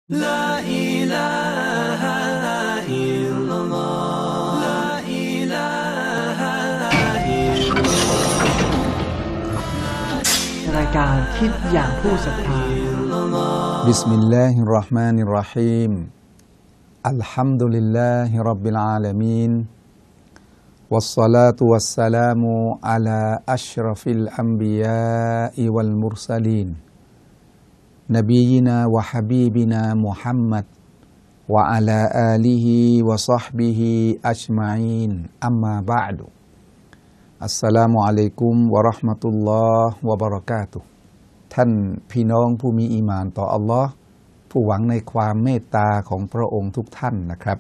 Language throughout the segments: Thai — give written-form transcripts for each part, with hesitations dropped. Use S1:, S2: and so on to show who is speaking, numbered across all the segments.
S1: لا إله إلا الله لا إله إلا الله
S2: รายการคิดอย่างผู้ศรัทธา
S3: บิสมิลลาฮิรเราะห์มานิรเราะฮีมอัลฮัมดุลิลลาฮิร็อบบิลอาลามีนวัสศอลาตุวัสสลามุอะลาอัชรฟิลอัมบิยาอิวัลมุรซะลีนนบียินาวะฮะบีบินามุฮัมมัดวะอะลาอาลิฮิวะศอฮบิฮิอัจมะอีนอัมมาบะอ์ดุอัสสลามุอะลัยกุมวะเราะห์มะตุลลอฮ์วะบะเราะกาตุฮ์ท่านพี่น้องผู้มีอีหม่านต่ออัลลอฮ์ผู้หวังในความเมตตาของพระองค์ทุกท่านนะครับ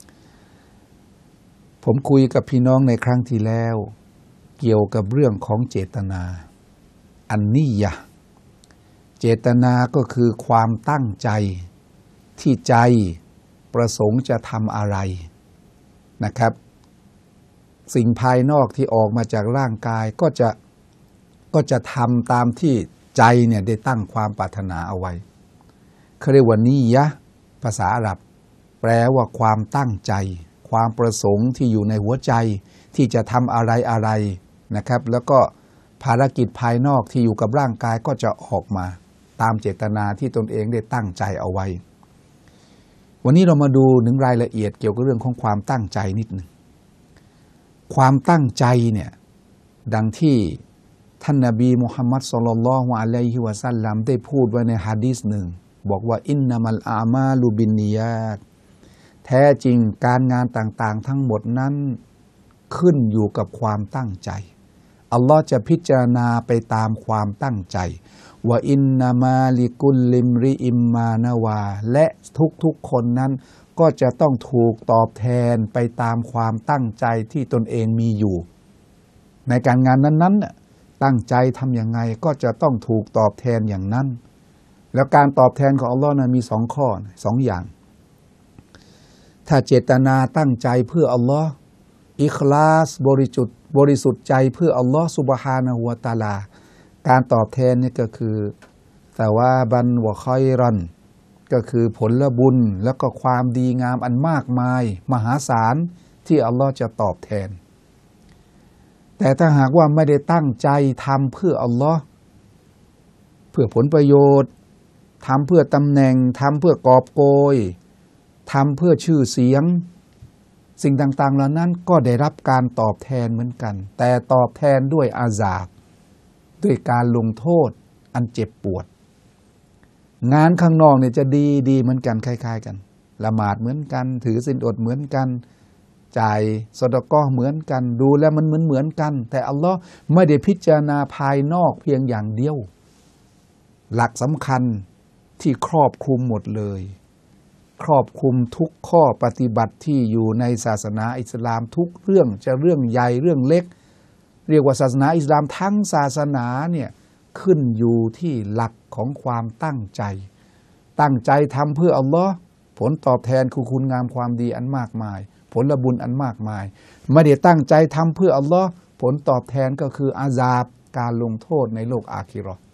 S3: ผมคุยกับพี่น้องในครั้งที่แล้วเกี่ยวกับเรื่องของเจตนาอันนียะห์เจตนาก็คือความตั้งใจที่ใจประสงค์จะทำอะไรนะครับสิ่งภายนอกที่ออกมาจากร่างกายก็จะทำตามที่ใจเนี่ยได้ตั้งความปรารถนาเอาไว้เขาเรียกว่านียะห์ภาษาอาหรับแปลว่าความตั้งใจความประสงค์ที่อยู่ในหัวใจที่จะทำอะไรนะครับแล้วก็ภารกิจภายนอกที่อยู่กับร่างกายก็จะออกมาตามเจตนาที่ตนเองได้ตั้งใจเอาไว้วันนี้เรามาดูถึงรายละเอียดเกี่ยวกับเรื่องของความตั้งใจนิดหนึ่งความตั้งใจเนี่ยดังที่ท่านนบีมุฮัมมัดศ็อลลัลลอฮุอะลัยฮิวะซัลลัมได้พูดไว้ในหะดีษหนึ่งบอกว่าอินนัมัลอามาลุบินนิยาตแท้จริงการงานต่างๆทั้งหมดนั้นขึ้นอยู่กับความตั้งใจอัลลอฮ์จะพิจารณาไปตามความตั้งใจว่าอินนามาลิกุลลิมริอิมมานาวาและทุกๆคนนั้นก็จะต้องถูกตอบแทนไปตามความตั้งใจที่ตนเองมีอยู่ในการงานนั้นๆตั้งใจทำอย่างไงก็จะต้องถูกตอบแทนอย่างนั้นแล้วการตอบแทนของอัลลอฮ์นั้นมี2 ข้อ2 อย่างถ้าเจตนาตั้งใจเพื่ออัลลอฮ์อิคลาสบริสุทธิ์ใจเพื่ออัลลอฮ์ซุบฮานะฮูวะตะอาลาการตอบแทนนี่ก็คือแต่ว่าบันวะคอยรันก็คือผลบุญแล้วก็ความดีงามอันมากมายมหาศาลที่อัลลอฮ์จะตอบแทนแต่ถ้าหากว่าไม่ได้ตั้งใจทำเพื่ออัลลอฮ์เพื่อผลประโยชน์ทำเพื่อตำแหน่งทำเพื่อกอบโกยทำเพื่อชื่อเสียงสิ่งต่างๆเหล่านั้นก็ได้รับการตอบแทนเหมือนกันแต่ตอบแทนด้วยอาซาบด้วยการลงโทษอันเจ็บปวดงานข้างนอกเนี่ยจะดีเหมือนกันคล้ายๆกันละหมาดเหมือนกันถือศีลอดเหมือนกันจ่ายซอดาเกาะห์เหมือนกันดูแล้วมันเหมือนกันแต่อัลลอฮ์ไม่ได้พิจารณาภายนอกเพียงอย่างเดียวหลักสำคัญที่ครอบคลุมหมดเลยครอบคลุมทุกข้อปฏิบัติที่อยู่ในศาสนาอิสลามทุกเรื่องจะเรื่องใหญ่เรื่องเล็กเรียกว่าศาสนาอิสลามทั้งศาสนาเนี่ยขึ้นอยู่ที่หลักของความตั้งใจทำเพื่ออัลลอฮ์ผลตอบแทนคือคุณงามความดีอันมากมายผลบุญอันมากมายไม่ได้ตั้งใจทำเพื่ออัลลอฮ์ผลตอบแทนก็คืออาซาบการลงโทษในโลกอาคิเราะห์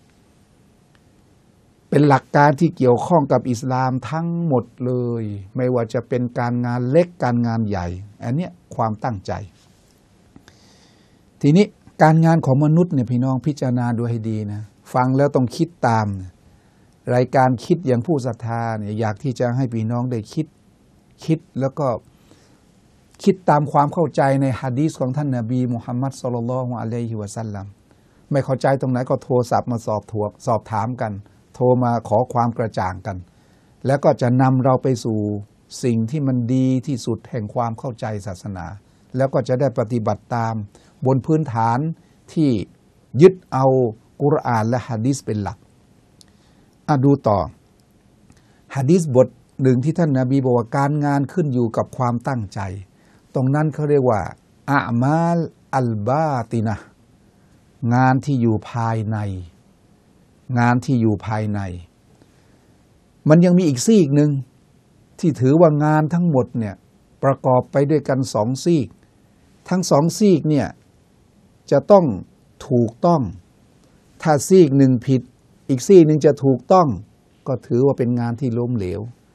S3: เป็นหลักการที่เกี่ยวข้องกับอิสลามทั้งหมดเลยไม่ว่าจะเป็นการงานเล็กการงานใหญ่อันนี้ความตั้งใจทีนี้การงานของมนุษย์เนี่ยพี่น้องพิจารณาดูให้ดีนะฟังแล้วต้องคิดตามรายการคิดอย่างผู้ศรัทธาเนี่ยอยากที่จะให้พี่น้องได้คิดแล้วก็คิดตามความเข้าใจในหะดีษของท่านนบีมุฮัมมัดศ็อลลัลลอฮุอะลัยฮิวะซัลลัมไม่เข้าใจตรงไหนก็โทรศัพท์มาสอบถามกันโทรมาขอความกระจ่างกันแล้วก็จะนำเราไปสู่สิ่งที่มันดีที่สุดแห่งความเข้าใจศาสนาแล้วก็จะได้ปฏิบัติตามบนพื้นฐานที่ยึดเอากุรอานและหะดีษเป็นหลักดูต่อหะดีษบทหนึ่งที่ท่านนบีบอกว่าการงานขึ้นอยู่กับความตั้งใจตรงนั้นเขาเรียกว่าอะมาลอัลบาตินะห์งานที่อยู่ภายในมันยังมีอีกซีกหนึ่งที่ถือว่างานทั้งหมดเนี่ยประกอบไปด้วยกัน2 ซีกทั้ง2 ซีกเนี่ยจะต้องถูกต้องถ้าซีกหนึ่งผิดอีกซีกหนึ่งจะถูกต้องก็ถือว่าเป็นงานที่ล้มเหลว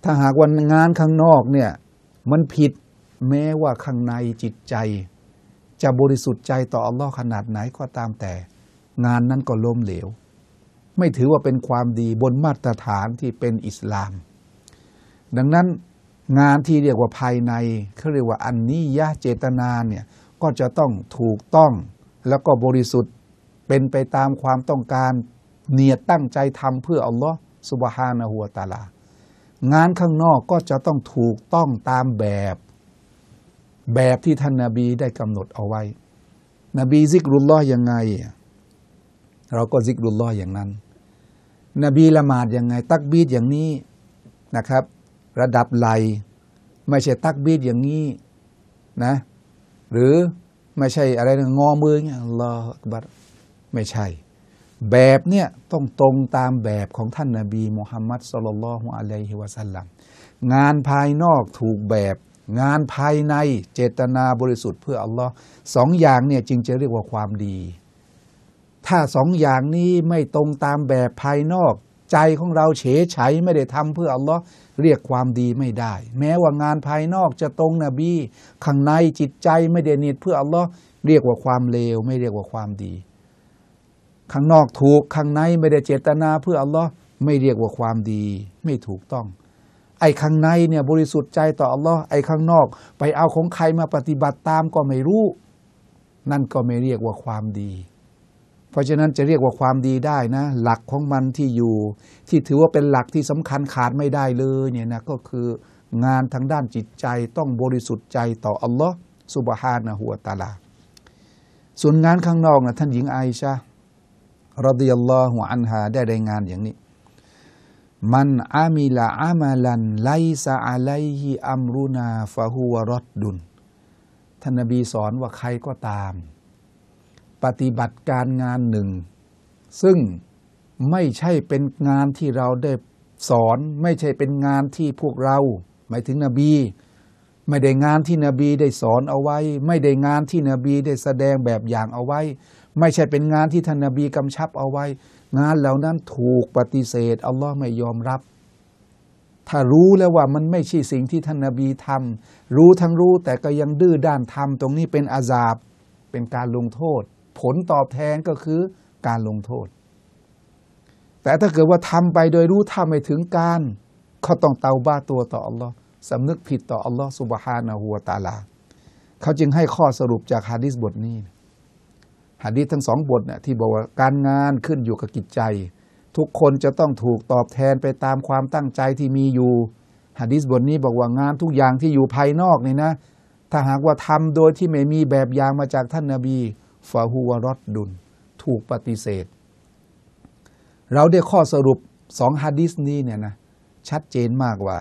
S3: ถ้าหากว่างานข้างนอกเนี่ยมันผิดแม้ว่าข้างในจิตใจจะบริสุทธิ์ใจต่ออัลลอฮ์ขนาดไหนก็ตามแต่งานนั้นก็ล้มเหลวไม่ถือว่าเป็นความดีบนมาตรฐานที่เป็นอิสลามดังนั้นงานที่เรียกว่าภายในเขาเรียกว่าอันนี้ยะเจตนาเนี่ยก็จะต้องถูกต้องแล้วก็บริสุทธิ์เป็นไปตามความต้องการเนียดตั้งใจทำเพื่ออัลลอฮ์ซุบฮานะฮูวะตะอาลางานข้างนอกก็จะต้องถูกต้องตามแบบที่ท่านนบีได้กำหนดเอาไว้นบีซิกรุลลอฮ์ยังไงเราก็ซิกรุลลอฮ์อย่างนั้นนบีละหมาดยังไงตักบีรอย่างนี้นะครับระดับไหลไม่ใช่ตักบีรอย่างนี้นะหรือไม่ใช่อะไรงอมือเงี้ยอัลลอฮฺอักบัรไม่ใช่แบบเนี่ยต้องตรงตามแบบของท่านนบีมุฮัมมัดศ็อลลัลลอฮุอะลัยฮิวะซัลลัมงานภายนอกถูกแบบงานภายในเจตนาบริสุทธิ์เพื่ออัลลอฮ์สองอย่างเนี่ยจึงจะเรียกว่าความดีถ้าสองอย่างนี้ไม่ตรงตามแบบภายนอกใจของเราเฉยเฉยไม่ได้ทำเพื่ออัลลอฮ์เรียกความดีไม่ได้แม้ว่างานภายนอกจะตรงนบีข้างในจิตใจไม่ได้เนียดเพื่ออัลลอฮ์เรียกว่าความเลวไม่เรียกว่าความดีข้างนอกถูกข้างในไม่ได้เจตนาเพื่ออัลลอฮ์ไม่เรียกว่าความดีไม่ถูกต้องไอ้ข้างในเนี่ยบริสุทธิ์ใจต่ออัลลอฮ์ไอ้ข้างนอกไปเอาของใครมาปฏิบัติตามก็ไม่รู้นั่นก็ไม่เรียกว่าความดีเพราะฉะนั้นจะเรียกว่าความดีได้นะหลักของมันที่อยู่ที่ถือว่าเป็นหลักที่สำคัญขาดไม่ได้เลยเนี่ยนะก็คืองานทางด้านจิตใจต้องบริสุทธิ์ใจต่ออัลลอฮ์ซุบฮานะฮูวะตะอาลาส่วนงานข้างนอกนะท่านหญิงไอชะห์รอฎิยัลลอฮุอันฮาได้รายงานอย่างนี้มันอามิละอามัลันไลซะอะลัยฮิอัมรุนาฟะฮุวะรอดดุนท่านนบีสอนว่าใครก็ตามปฏิบัติการงานหนึ่งซึ่งไม่ใช่เป็นงานที่เราได้สอนไม่ใช่เป็นงานที่พวกเราหมายถึงนบีไม่ได้งานที่นบีได้สอนเอาไว้ไม่ได้งานที่นบีได้แสดงแบบอย่างเอาไว้ไม่ใช่เป็นงานที่ท่านนบีกำชับเอาไว้งานเหล่านั้นถูกปฏิเสธอัลลอฮ์ไม่ยอมรับถ้ารู้แล้วว่ามันไม่ใช่สิ่งที่ท่านนบีทำรู้ทั้งรู้แต่ก็ยังดื้อด้านทำตรงนี้เป็นอาซาบเป็นการลงโทษผลตอบแทนก็คือการลงโทษแต่ถ้าเกิดว่าทำไปโดยรู้เท่าไม่ถึงการเขาต้องเตาบ้าตัวต่ออัลลอฮ์สำนึกผิดต่ออัลลอฮ์ซุบฮานะฮูวะตะอาลาเขาจึงให้ข้อสรุปจากหะดีษบทนี้หะดีษทั้งสองบทเนี่ยที่บอกว่าการงานขึ้นอยู่กับจิตใจทุกคนจะต้องถูกตอบแทนไปตามความตั้งใจที่มีอยู่หะดีษบทนี้บอกว่างานทุกอย่างที่อยู่ภายนอกนี่นะถ้าหากว่าทำโดยที่ไม่มีแบบอย่างมาจากท่านนบีฟาฮูวะรอดดุนถูกปฏิเสธเราได้ข้อสรุปสองหะดีษนี้เนี่ยนะชัดเจนมากว่า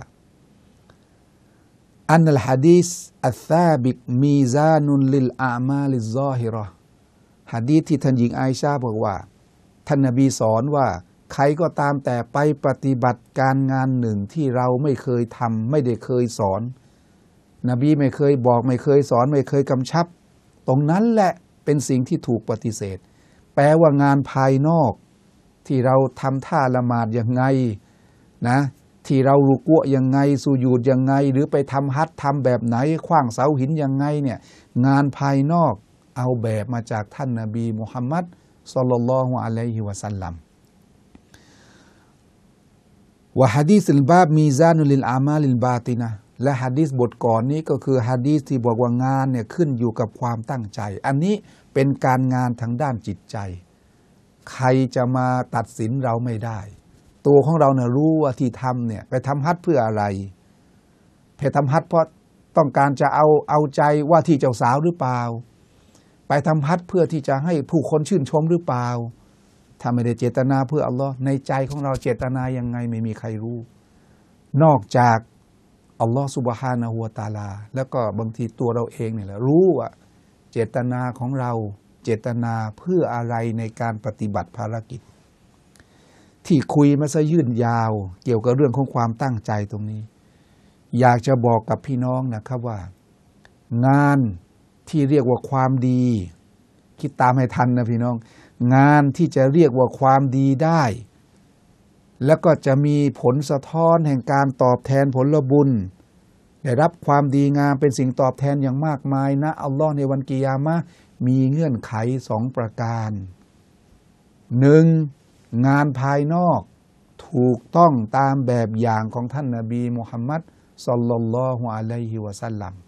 S3: อันนัลหะดีษอัลซาบิกมีซานุนลิลอามาลิซซอฮิเราะห์หะดีษที่ท่านหญิงไอชาบอกว่าท่านนบีสอนว่าใครก็ตามแต่ไปปฏิบัติการงานหนึ่งที่เราไม่เคยทำไม่ได้เคยสอนนบีไม่เคยบอกไม่เคยสอนไม่เคยกำชับตรงนั้นแหละเป็นสิ่งที่ถูกปฏิเสธแปลว่างานภายนอกที่เราทำท่าละหมาดยังไงนะที่เรารุกุอยังไงสุญูดยังไงหรือไปทำฮัจญ์ทำแบบไหนขว้างเสาหินยังไงเนี่ยงานภายนอกเอาแบบมาจากท่านนบีมุฮัมมัดศ็อลลัลลอฮุอะลัยฮิวะซัลลัมวะหะดีษอัลบาบมีซานุลิลอามาลิลบาตินะและหะดีษบทก่อนนี้ก็คือหะดีษที่บอกว่างานเนี่ยขึ้นอยู่กับความตั้งใจอันนี้เป็นการงานทางด้านจิตใจใครจะมาตัดสินเราไม่ได้ตัวของเราเนี่ยรู้ว่าที่ทำเนี่ยไปทำฮัจญ์เพื่ออะไรไปทำฮัจญ์เพราะต้องการจะเอาใจว่าที่เจ้าสาวหรือเปล่าไปทำฮัจญ์เพื่อที่จะให้ผู้คนชื่นชมหรือเปล่าถ้าไม่ได้เจตนาเพื่ออัลลอฮ์ในใจของเราเจตนายังไงไม่มีใครรู้นอกจากอัลลอฮ์ซุบฮานะฮูวะตะอาลาแล้วก็บางทีตัวเราเองเนี่ยแหละรู้ว่าเจตนาของเราเจตนาเพื่ออะไรในการปฏิบัติภารกิจที่คุยมาซะยืดยาวเกี่ยวกับเรื่องของความตั้งใจตรงนี้อยากจะบอกกับพี่น้องนะครับว่างานที่เรียกว่าความดีคิดตามให้ทันนะพี่น้องงานที่จะเรียกว่าความดีได้แล้วก็จะมีผลสะท้อนแห่งการตอบแทนผลบุญได้รับความดีงามเป็นสิ่งตอบแทนอย่างมากมายนะอัลลอฮ์ในวันกิยามะห์มีเงื่อนไข2 ประการ 1. งานภายนอกถูกต้องตามแบบอย่างของท่านนบีมุฮัมมัดศ็อลลัลลอฮุอะลัยฮิวะซัลลัม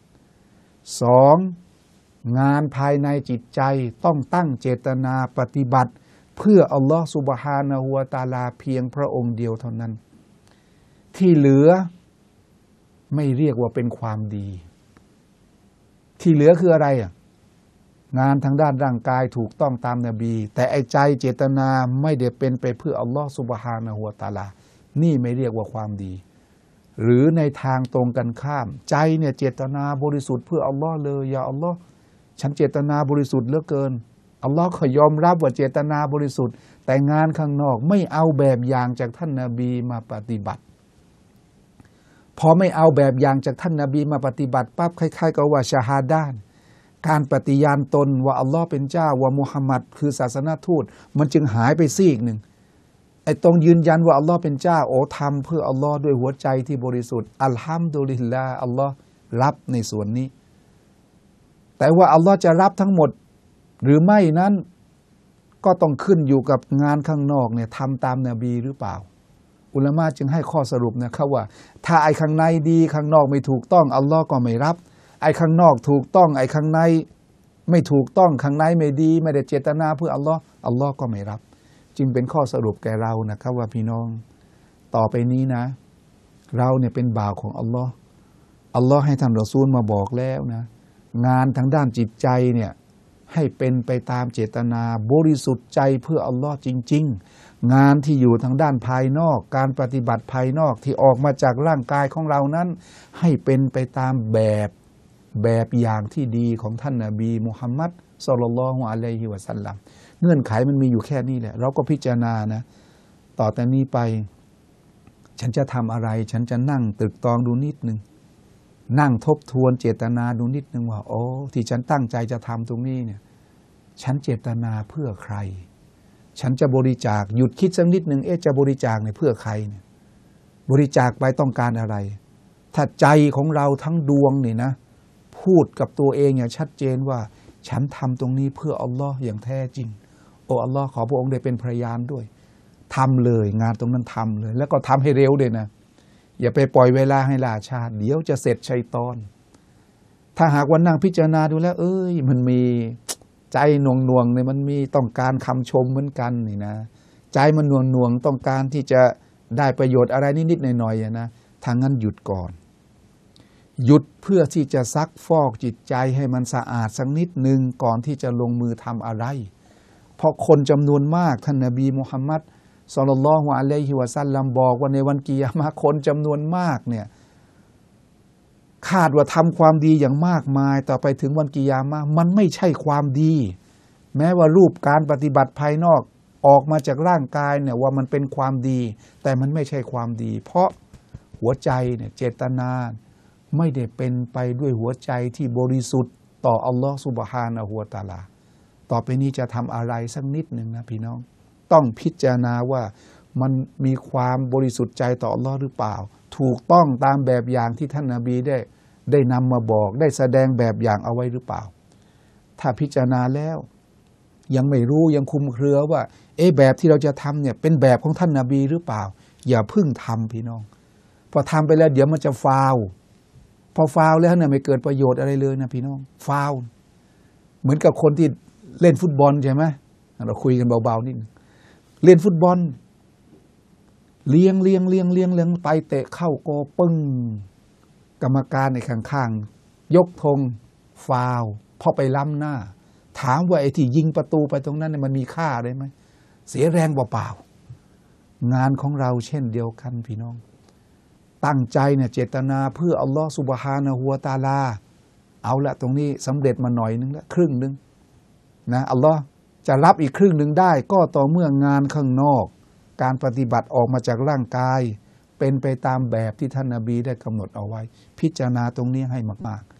S3: 2. งานภายในจิตใจต้องตั้งเจตนาปฏิบัติเพื่ออัลลอฮฺซุบฮานะฮูวะตะอาลาเพียงพระองค์เดียวเท่านั้นที่เหลือไม่เรียกว่าเป็นความดีที่เหลือคืออะไรงานทางด้านร่างกายถูกต้องตามนบีแต่ไอ้ใจเจตนาไม่ได้เป็นไปเพื่ออัลลอฮฺซุบฮานะฮูวะตะอาลานี่ไม่เรียกว่าความดีหรือในทางตรงกันข้ามใจเนี่ยเจตนาบริสุทธิ์เพื่ออัลลอฮ์เลยอย่าอัลลอฮ์ฉันเจตนาบริสุทธิ์เหลือเกินอัลลอฮ์ก็ยอมรับว่าเจตนาบริสุทธิ์แต่งานข้างนอกไม่เอาแบบอย่างจากท่านนบีมาปฏิบัติพอไม่เอาแบบอย่างจากท่านนบีมาปฏิบัติปั๊บคล้ายๆกับว่าชาฮาดาห์การปฏิญาณตนว่าอัลลอฮ์เป็นเจ้าว่ามุฮัมมัดคือศาสนทูตมันจึงหายไปซีกหนึ่งไอ้ตรงยืนยันว่าอัลลอฮ์เป็นเจ้าโอ้ทำเพื่ออัลลอฮ์ด้วยหัวใจที่บริสุทธิ์อัลฮัมดุลิลลาห์อัลลอฮ์รับในส่วนนี้แต่ว่าอัลลอฮ์จะรับทั้งหมดหรือไม่นั้นก็ต้องขึ้นอยู่กับงานข้างนอกเนี่ยทำตามนบีหรือเปล่าอุลามะจึงให้ข้อสรุปนะครับว่าถ้าไอ้ข้างในดีข้างนอกไม่ถูกต้องอัลลอฮ์ก็ไม่รับไอ้ข้างนอกถูกต้องไอ้ข้างในไม่ถูกต้องข้างในไม่ดีไม่ได้เจตนาเพื่ออัลลอฮ์อัลลอฮ์ก็ไม่รับจึงเป็นข้อสรุปแก่เรานะครับว่าพี่น้องต่อไปนี้นะเราเนี่ยเป็นบ่าวของอัลลอฮ์อัลลอฮ์ให้ท่านรอซูลมาบอกแล้วนะงานทางด้านจิตใจเนี่ยให้เป็นไปตามเจตนาบริสุทธิ์ใจเพื่ออัลลอฮ์จริงๆงานที่อยู่ทางด้านภายนอกการปฏิบัติภายนอกที่ออกมาจากร่างกายของเรานั้นให้เป็นไปตามแบบอย่างที่ดีของท่านนบีมุฮัมมัดศ็อลลัลลอฮุอะลัยฮิวะซัลลัมเงื่อนไขมันมีอยู่แค่นี้แหละเราก็พิจารณานะต่อแต่นี้ไปฉันจะทำอะไรฉันจะนั่งตรึกตรองดูนิดนึงนั่งทบทวนเจตนาดูนิดนึงว่าโอ้ที่ฉันตั้งใจจะทำตรงนี้เนี่ยฉันเจตนาเพื่อใครฉันจะบริจาคหยุดคิดสักนิดนึงจะบริจาคเนี่ยเพื่อใครเนี่ยบริจาคไปต้องการอะไรถ้าใจของเราทั้งดวงนี่นะพูดกับตัวเองอย่างชัดเจนว่าฉันทำตรงนี้เพื่ออัลลอฮ์อย่างแท้จริงโอ้อัลลอฮ์ขอพระองค์ได้เป็นพยานด้วยทำเลยงานตรงนั้นทำเลยแล้วก็ทำให้เร็วเลยนะอย่าไปปล่อยเวลาให้ล่าช้าเดี๋ยวจะเสร็จชัยฏอนถ้าหากวันนั่งพิจารณาดูแล้วมันมีใจหน่วงเนี่ยมันมีต้องการคำชมเหมือนกันนี่นะใจมันหน่วงต้องการที่จะได้ประโยชน์อะไรนิดๆหน่อยๆนะทางนั้นหยุดก่อนหยุดเพื่อที่จะซักฟอกจิตใจให้มันสะอาดสักนิดหนึ่งก่อนที่จะลงมือทำอะไรเพราะคนจำนวนมากท่านนบีมุฮัมมัดศ็อลลัลลอฮุอะลัยฮิวะซัลลัมบอกว่าในวันกิยามะห์คนจำนวนมากเนี่ยคาดว่าทำความดีอย่างมากมายต่อไปถึงวันกิยามะห์มันไม่ใช่ความดีแม้ว่ารูปการปฏิบัติภายนอกออกมาจากร่างกายเนี่ยว่ามันเป็นความดีแต่มันไม่ใช่ความดีเพราะหัวใจเนี่ยเจตนาไม่ได้เป็นไปด้วยหัวใจที่บริสุทธิ์ต่ออัลลอฮฺซุบฮานะฮูวะตะอาลาต่อไปนี้จะทำอะไรสักนิดหนึ่งนะพี่น้องต้องพิจารณาว่ามันมีความบริสุทธิ์ใจต่ออัลลอฮ์หรือเปล่าถูกต้องตามแบบอย่างที่ท่านนบีได้นำมาบอกได้แสดงแบบอย่างเอาไว้หรือเปล่าถ้าพิจารณาแล้วยังไม่รู้ยังคุมเครือว่าแบบที่เราจะทำเนี่ยเป็นแบบของท่านนบีหรือเปล่าอย่าพึ่งทำพี่น้องพอทำไปแล้วเดี๋ยวมันจะฟาวพอฟาวแล้วเนี่ยไม่เกิดประโยชน์อะไรเลยนะพี่น้องฟาวเหมือนกับคนที่เล่นฟุตบอลใช่ไหมเราคุยกันเบาๆนิดเล่นฟุตบอลเลี้ยงไปเตะเข้าโกปึ้งกรรมการในข้างๆยกธงฟาวพอไปล้ำหน้าถามว่าไอ้ที่ยิงประตูไปตรงนั้นเนี่ยมันมีค่าได้ไหมเสียแรงเปล่าๆงานของเราเช่นเดียวกันพี่น้องตั้งใจเนี่ยเจตนาเพื่ออัลลอฮฺซุบฮานะฮูวะตะอาลาเอาละตรงนี้สำเร็จมาหน่อยนึงละครึ่งนึงนะอัลลอฮฺจะรับอีกครึ่งหนึ่งได้ก็ต่อเมื่องานข้างนอกการปฏิบัติออกมาจากร่างกายเป็นไปตามแบบที่ท่านนบีได้กำหนดเอาไว้พิจารณาตรงนี้ให้มากๆ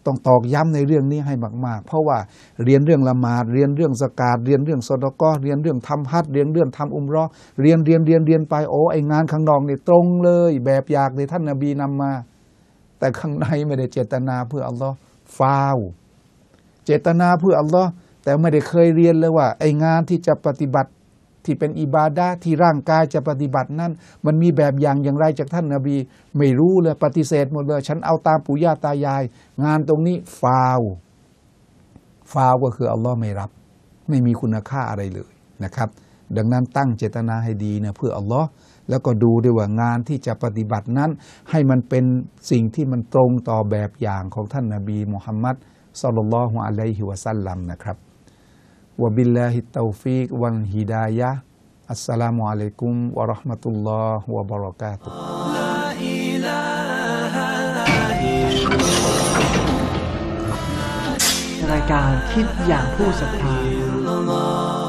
S3: ต้องตอกย้ำในเรื่องนี้ให้มากๆเพราะว่าเรียนเรื่องละหมาดเรียนเรื่องซะกาตเรียนเรื่องซอดากอฮ์เรียนเรื่องทำฮัจญ์เรียนเรื่องทำอุมเราะห์เรียนไปโอ้ไองานข้างนอกนี่ตรงเลยแบบอย่างที่ท่านนบีนำมาแต่ข้างในไม่ได้เจตนาเพื่ออัลลอฮ์ฟาวเจตนาเพื่ออัลลอฮ์แต่ไม่ได้เคยเรียนเลยว่าไองานที่จะปฏิบัติที่เป็นอิบาดะห์ที่ร่างกายจะปฏิบัตินั้นมันมีแบบอย่างไรจากท่านนบีไม่รู้เลยปฏิเสธหมดเลยฉันเอาตามปู่ย่าตายายงานตรงนี้ฟาวก็คืออัลลอฮ์ไม่รับไม่มีคุณค่าอะไรเลยนะครับดังนั้นตั้งเจตนาให้ดีนะเพื่ออัลลอฮ์แล้วก็ดูด้วยว่างานที่จะปฏิบัตินั้นให้มันเป็นสิ่งที่มันตรงต่อแบบอย่างของท่านนบีมุฮัมมัดศ็อลลัลลอฮุอะลัยฮิวะซัลลัมนะครับวะบิลลาฮิตตอฟีกวัลฮิดายะฮ์อัสสลามุอะลัยกุมวะเราะห์มะตุลลอฮ์วะบะเราะกาตุฮ์
S2: รายการคิดอย่างผู้ศรัทธา